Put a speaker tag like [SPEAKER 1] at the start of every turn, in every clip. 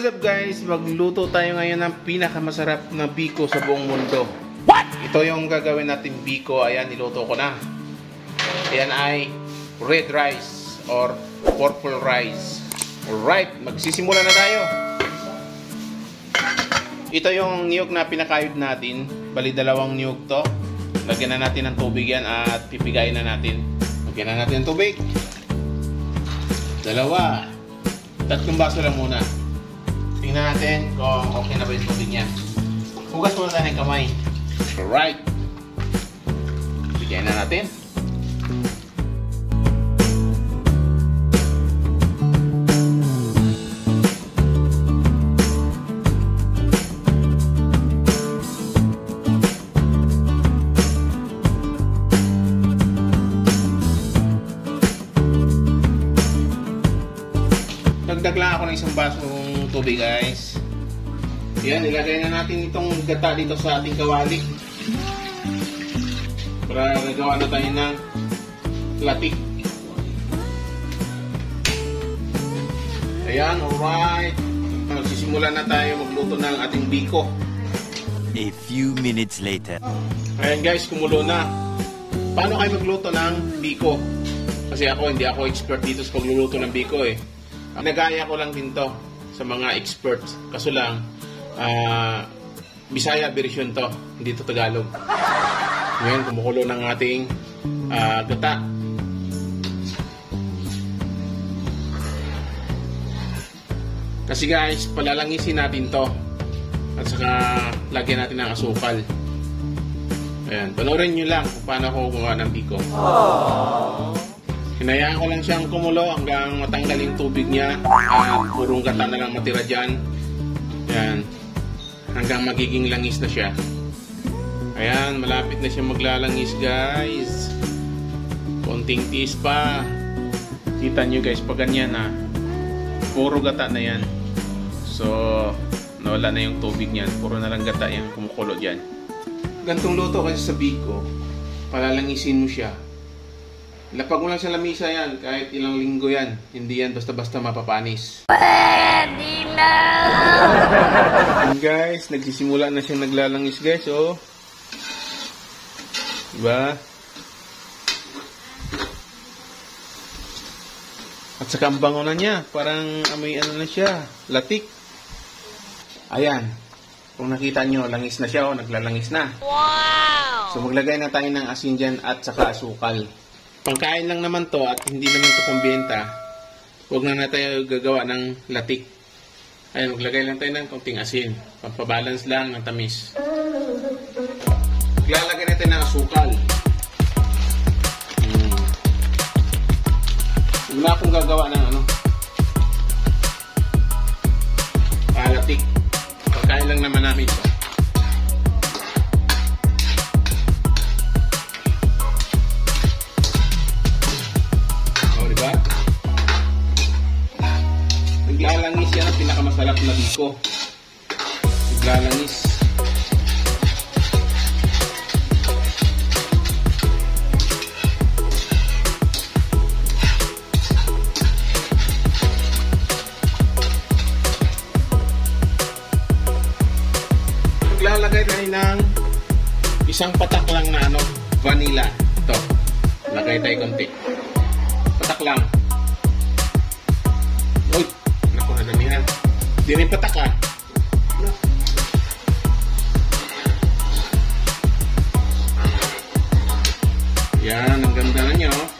[SPEAKER 1] What's up guys? Magluto tayo ngayon ng pinakamasarap na biko sa buong mundo. What? Ito yung gagawin natin biko. Ayan, niluto ko na. Ayan ay red rice or purple rice. Alright, magsisimula na tayo. Ito yung niyog na pinakayod natin. Bali, dalawang niyog to. Lagyan na natin ng tubig yan at pipigayin na natin. Lagyan na natin ng tubig. Dalawa. 3 baso lang muna. Tingnan natin kung okay na ba yung tubig niya. Hugas muna tayo ng kamay. Alright. Pigayin na natin. Nagdag lang ako ng 1 basong tubig guys. Yan, ilagay na natin itong gata dito sa ating kawali. Para nagawa na tayo ng latik. Ayan, alright. Magsisimula na tayo magluto ng ating biko.
[SPEAKER 2] A few minutes later.
[SPEAKER 1] Ayan guys, kumulo na. Paano kayo magluto ng biko? Kasi hindi ako expert dito sa pagluluto ng biko eh. Nagaya ko lang din to sa mga experts. Kaso lang, Bisaya version to, hindi to Tagalog. Ngayon, kumukulo ng ating gata. Kasi guys, palalangisin natin to. At saka, lagyan natin ng asukal. Ayan, panoorin nyo lang kung paano ako gumawa ng biko. Hinayaan ko lang siyang kumulo hanggang matanggal yung tubig niya at purong gata na lang matira dyan. Ayan. Hanggang magiging langis na siya. Ayan, malapit na siya maglalangis guys. Konting tiis pa. Kita nyo guys, pag ganyan na puro gata na yan. So, nawala na yung tubig niyan. Puro na lang gata yung kumukulo dyan. Gantong luto kasi sa biko, palalangisin mo siya. Lapag mo lang sa lamisa yan, kahit ilang linggo yan. Hindi yan basta-basta mapapanis. Pwede na! Guys, nagsisimula na siyang naglalangis guys, oh. Diba? At saka ang bango na niya. Parang amoy ano na siya. Latik. Ayan. Kung nakita nyo, langis na siya, oh. Naglalangis na. Wow! So maglagay na tayo ng asin dyan at saka asukal. Pangkain lang naman to at hindi naman to pambenta. Huwag na tayo gagawa ng latik. Ayan, maglagay lang tayo ng konting asin. Pampabalance lang ng tamis. Maglalagay natin ng asukal. Wala akong gagawa ng latik. Pangkain lang naman namin to. Naglalangis yan ang pinakamasarap na biko. Naglalangis. Naglalagay tayo ng 1 patak lang na vanilla. Ito. Lagay tayo konti. Patak lang. Uy! Naku, nadamihan. Hindi rin patak ah. Yan, ang ganda na niya oh.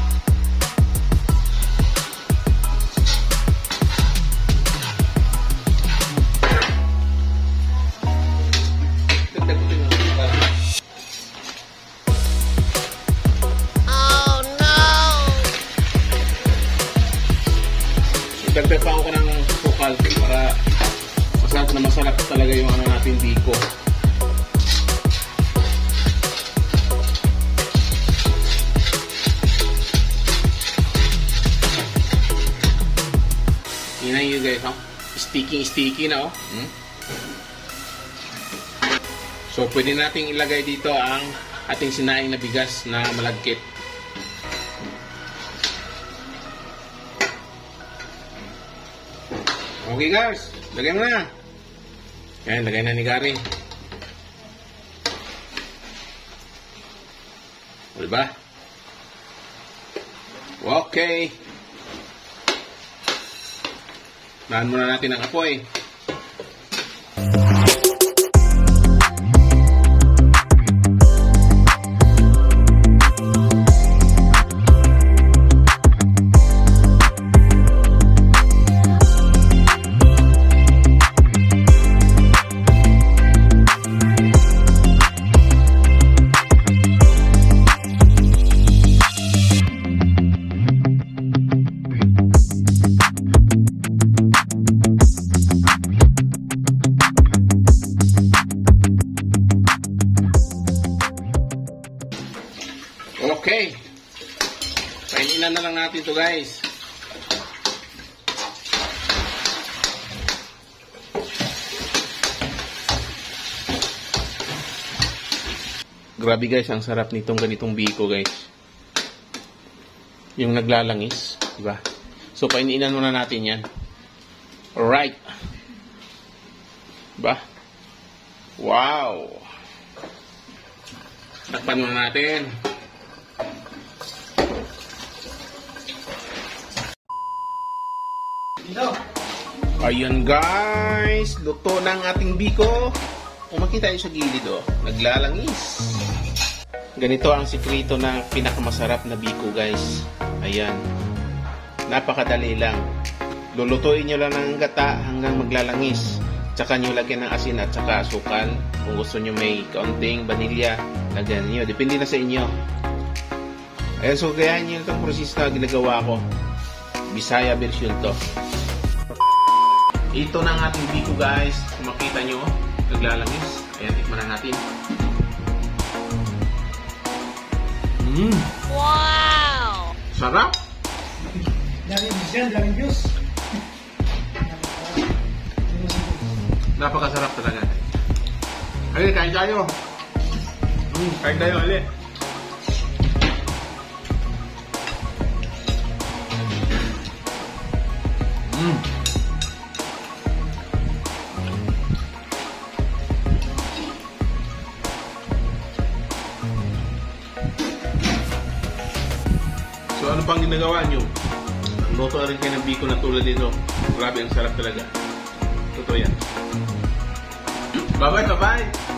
[SPEAKER 1] Dagdag ko din ang oh no! Dagdag pa ako ng sukal para masarap talaga yung natin biko. Tingnan nyo guys, oh. Sticky na oh. So pwede nating ilagay dito ang ating sinaing na bigas na malagkit. Okay guys, Lagay mo na. Ayan, lagay na ni Gary. Diba? Okay. Nahan muna natin ang apoy. Okay. Paininan na lang natin to, guys. Grabe guys, ang sarap nitong ganitong biko, guys. Yung naglalangis, diba? So paininan muna natin yan. Alright. Diba? Wow. Takpan muna natin. Ayan guys, luto na ang ating biko. Kung makita nyo sa gilid, oh, naglalangis. Ganito ang sikreto ng pinakamasarap na biko, guys. Ayan. Napakadali lang. Lulutuin nyo lang ng gata hanggang maglalangis. Tsaka nyo lagyan ng asin at tsaka asukal. Kung gusto nyo may kaunting vanilya, lagyan nyo. Depende na sa inyo. Ayan, so kaya nyo itong proseso na ginagawa ko. Bisaya version to. Ito na ang ating biko, guys. Kung makita nyo, naglalangis. Ayan, tikman na natin.
[SPEAKER 3] Wow!
[SPEAKER 1] Sarap!
[SPEAKER 4] Daming views, daming views.
[SPEAKER 1] Napakasarap talaga. Ayun, kain tayo. Kain tayo, ulit. So ano pang ginagawa nyo? Luto na rin kayo ng biko na tulad nito. Grabe, ang sarap talaga. Totoo yan. Bye-bye, bye-bye!